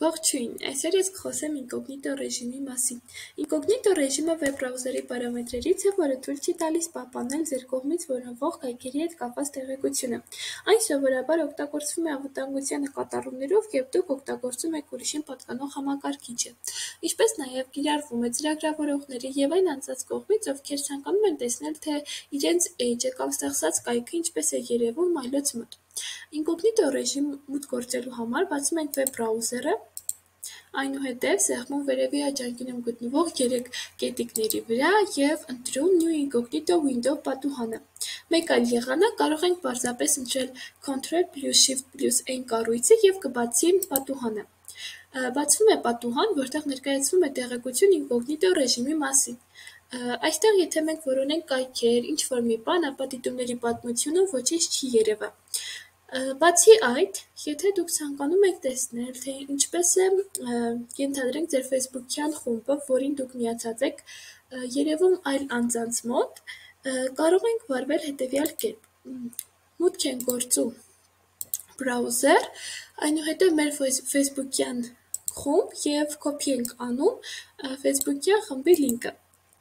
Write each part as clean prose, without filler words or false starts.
Ողջույն, այսօր ես կխոսեմ ինկոգնիտո ռեժիմի մասին։ Ինկոգնիտո ռեժիմը վեբ բրաուզերի պարամետրերից է, որը թույլ չի տալիս պահպանել ձեր կողմից որոնվող կայքերի հետ կապված տեղեկությունը։ Այն սովորաբար օգտագործվում է անվտանգության նկատառումներով, երբ դուք օգտագործում եք ուրիշին պատկանող համակարգիչը, ինչպես նաև կիրառվում է ծրագրավորողների և այն անձանց կողմից, ովքեր ցանկանում են տեսնել, թե իրենց էջը կամ ստեղծած կայքը ինչպես է երևում այլոց մոտ։ Ինկոգնիտո ռեժիմ մուտք գործելու համար բացում ենք վեբ բրաուզերը, այնուհետև սեղմում վերևի աջանկյունում գտնվող 3 կետիկների վրա և ընտրում New Incognito Window պատուհանը։ Մեկ այլ եղանակ կարող ենք պարզապես ընտրել Ctrl+Shift+N կառույցը և կբացի պատուհանը։ Բացվում է պատուհան, որտեղ ներկայացվում է տեղեկություն ինկոգնիտո ռեժիմի մասին։ Այստեղ եթե մենք որոնենք կայքեր, ինչ-որ մի բան, ապա դիտումների պատմությունը ոչինչ չի երևա։ Բացի այդ, եթե դուք ցանկանում եք տեսնել, թե ինչպես է ենթադրենք ձեր Facebook-յան խումբը, որին դուք միացած եք, երևում այլ անձանց մոտ, կարող ենք վարվել հետևյալ կերպ. Մուտք ենք գործում բրաուզեր, այնուհետև մեր Facebook-յան խումբ և copy ենք անում Facebook-յան խմբի լինկը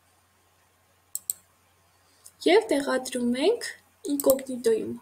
և տեղադրում ենք ինկոգնիտոյում։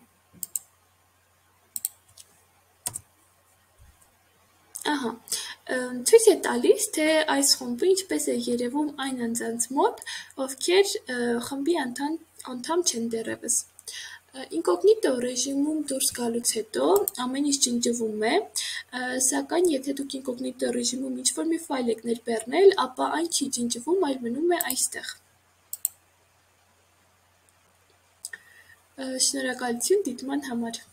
Ահա, ցույց է տալիս, թե այս խումբը ինչպես է երևում այն անձանց մոտ, ովքեր խմբի անդամ չեն դեռևս։ Ինկոգնիտո ռեժիմում դուրս գալուց հետո ամեն ինչ ջնջվում է, սակայն եթե դուք ինկոգնիտո ռեժիմում ինչ-որ մի ֆայլ եք ներբեռնել, ապա այն չի ջնջվում, այլ մնում է այստեղ։ Շնորհակալություն դիտման համար։